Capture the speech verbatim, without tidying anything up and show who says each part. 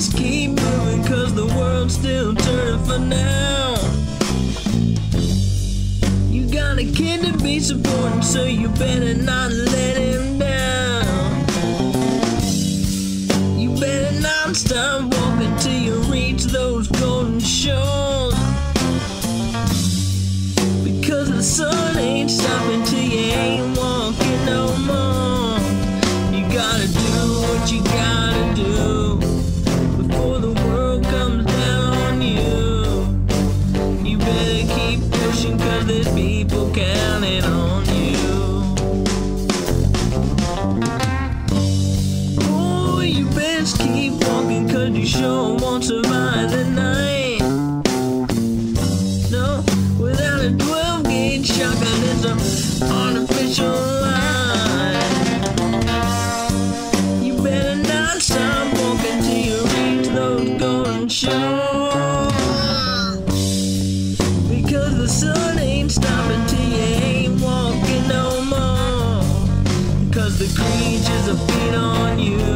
Speaker 1: best keep moving, cause the world's still turning for now. You got a kid to be supporting, so you better not let him down. You better not stop walking till you reach those golden shores, because the sun ain't stopping till you ain't walking no more. You gotta do what you gotta do before the world comes down on you. You better keep pushing, cause there's people counting on you. Oh, you best keep walking, cause you sure won't survive the night. No, without a twelve gauge shotgun, it's an artificial line. You better not stop walking till you reach those golden shores, because the sun ain't stopping till you ain't walking no more, because the creatures are feeding on you.